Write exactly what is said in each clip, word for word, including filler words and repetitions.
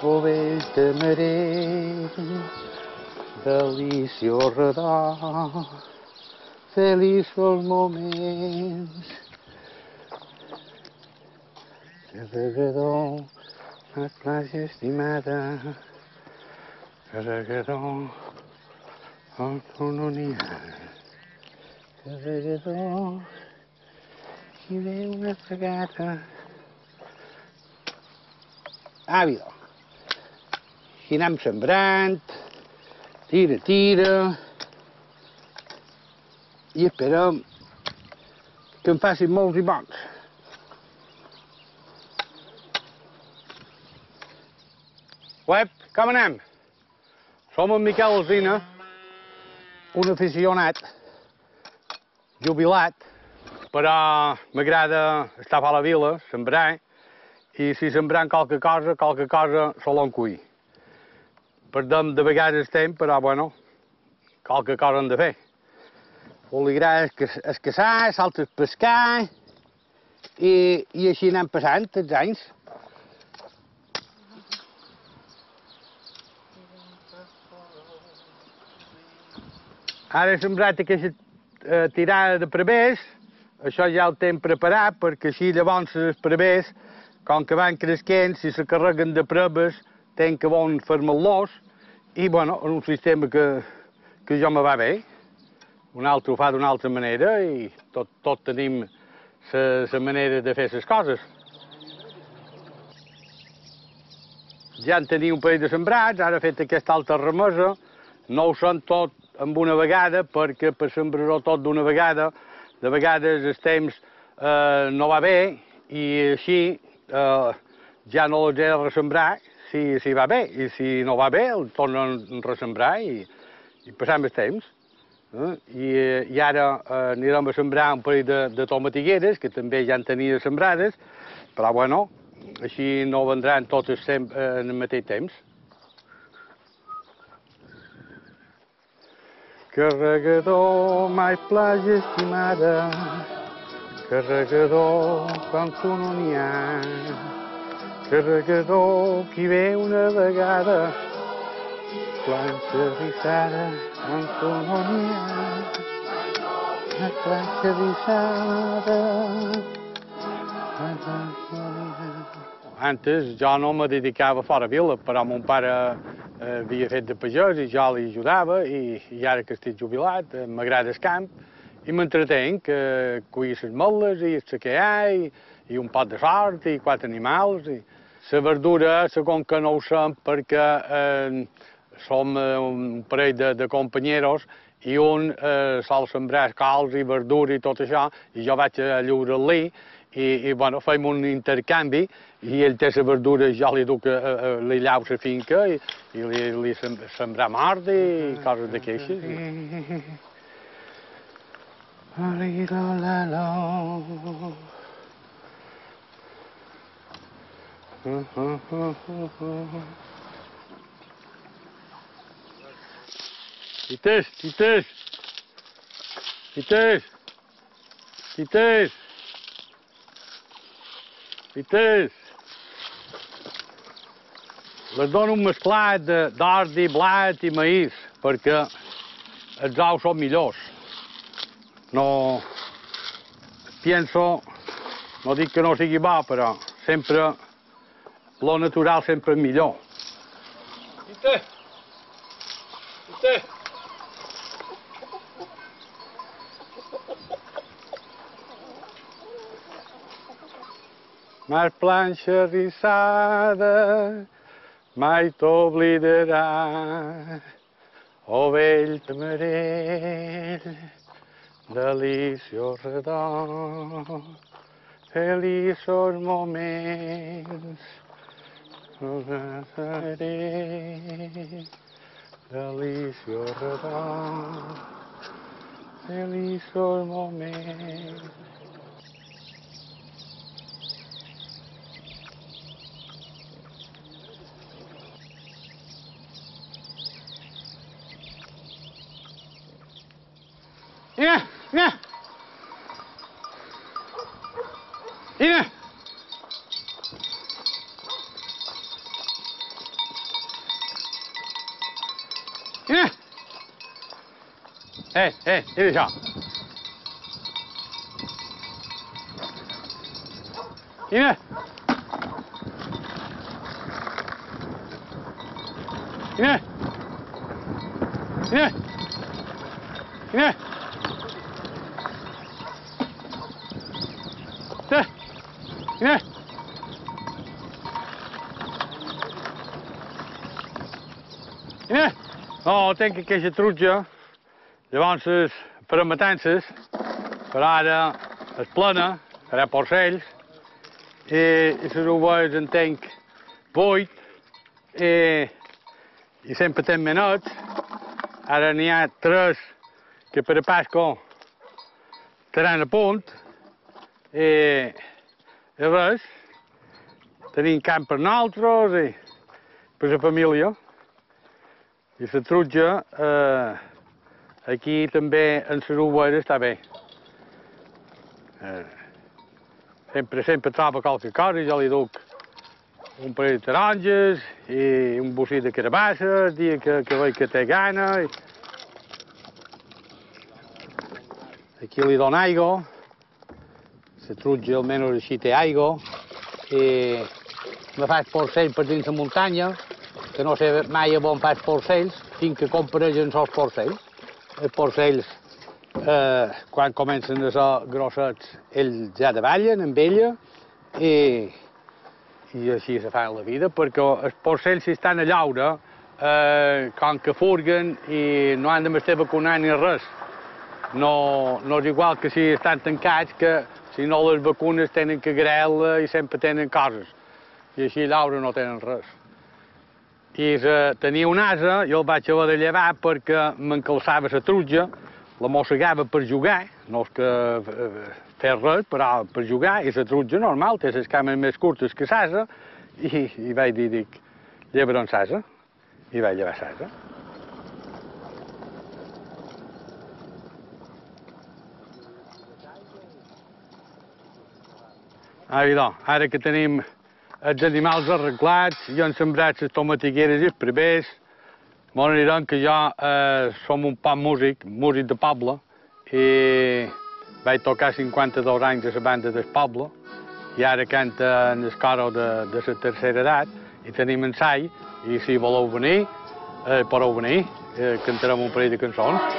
Ovells de marell, delícia al redor, feliços moments. Carregador, la platja estimada, carregador, on no n'hi ha. Carregador, hi ve una vegada. Àvido. I anem sembrant, tira, tira, i esperem que en facin molts i bons. Web, com anem? Som en Miquel Alsina, un aficionat, jubilat, però m'agrada estar a la vila, sembrar, i si sembrant qualque cosa, qualque cosa solen cuir. Perdem de vegades temps, però, bueno, qualque cosa hem de fer. O li agrada escassar, s'altres pescar, i, i així anem passant els anys. Ara he sembrat aquesta eh, tirada de prevers, això ja el tenc preparat, perquè així llavors els prevers, com que van cresquent, si se carreguen de preves, tenc que bon fermar-los, i bueno, és un sistema que, que jo me va bé. Un altre ho fa d'una altra manera i tot, tot tenim la manera de fer les coses. Ja en tenia un parell de sembrats, ara he fet aquesta altra remesa, no ho són tot amb una vegada, perquè per sembrar-ho tot d'una vegada, de vegades el temps eh, no va bé i així eh, ja no els he de ressembrar si, si va bé, i si no va bé el tornen a ressembrar i, i passem el temps. Eh? I, I ara eh, anirem a sembrar un parell de, de tomatigueres, que també ja en tenia sembrades, però bueno, així no vendran totes eh, en el mateix temps. Carregador, mai platja estimada, carregador, quan tu no n'hi ha. Carregador, qui ve una vegada, planxa rissada, quan tu no n'hi ha. Una planxa rissada, quan tu no n'hi ha. Antes jo no me dedicava fora vila, però mon pare havia fet de pagès i jo li ajudava, i, i ara que estic jubilat m'agrada el camp i m'entretenc, que cuir les meles i el sequear i, i un pot de sort i quatre animals. I la verdura, segon que no ho sé, perquè eh, som un parell de, de companyeros i un eh, sol sembrar cols i verdura i tot això, i jo vaig a lliurar-li, i, i bueno, fem un intercanvi, i ell té la verdura i jo li duc a, a, a li llau la finca i, i li, li sembrar mort i coses d'aquestes. Tites, tites, tites, tites, tites. Les dono un mesclat d'ordi, blat i maïs, perquè els ous són millors. No penso, no dic que no sigui bo, però sempre, lo natural sempre és millor. Tite! Tite! Mar planxa rissada, mai t'oblidarà, o vell tamarell, delícia al redor, feliços moments. Delícia al redor, feliços moments. Vine, vine! Vine! Eh, eh, mira això. Mira. Mira. Mira. Mira. Mira. Mira. Mira. No, denk ik is het troetje. Llavors, per a matances, per ara es plena, per a porcells, i les ovelles en tenc vuit, i, i sempre tenc menets. Ara n'hi ha tres que per a Pasco estaran a punt, i, i res, tenim camp per nosaltres i per la família. I la truja, eh, aquí també en les ovelles està bé. Eh, sempre, sempre troba qualque cosa, jo li duc un parell de taronges i un bocí de carabassa, el dia que, que veig que té gana. I... Aquí li dono aigua, la truja almenys així té aigua, i me faig porcell per dins la muntanya, que no sé mai on faig porcells, fins que compareixen els porcells. Els porcells, eh, quan comencen a ser grossets, ells ja davallen amb ella, i, i així se fa la vida, perquè els porcells, si estan a llaure, eh, com que furguen i no han de m'estar vacunant ni res. No, no és igual que si estan tancats, que si no les vacunes tenen que grel i sempre tenen coses. I així a llaure no tenen res. I se, tenia un ase, jo el vaig haver de llevar perquè m'encalçava la truja, la mossegava per jugar, no és que fer res, però per jugar, i la truja normal, té les cames més curtes que l'ase, i, i vaig dir, dic, llevaré un l'ase, i vaig llevar l'ase. Doncs, ara que tenim els animals arreglats, jo han sembrat les tomatigueres i els prevers, molt anirem que jo eh, som un poc músic, músic de poble, i vaig tocar cinquanta-dos anys a la banda del poble, i ara canta en el coro de, de la tercera edat, i tenim ensai, i si voleu venir, eh, podeu venir, eh, cantarem un parell de cançons.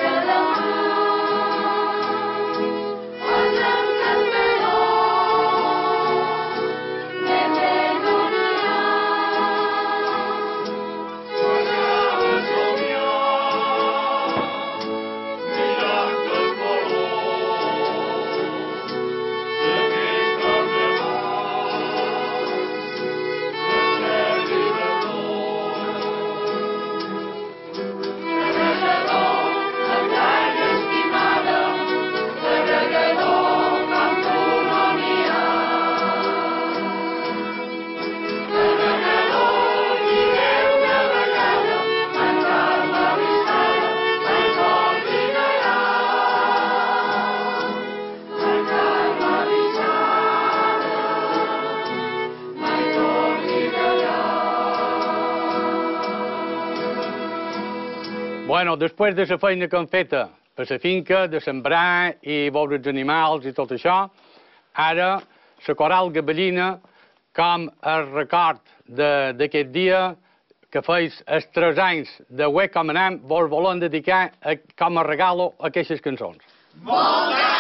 Bueno, després de la feina que hem feta per la finca, de sembrar i veure els animals i tot això, ara la coral gabellina, com el record d'aquest dia que feis els tres anys de Huec com anem, vos volem dedicar a, com a regalo a aquestes cançons. Bon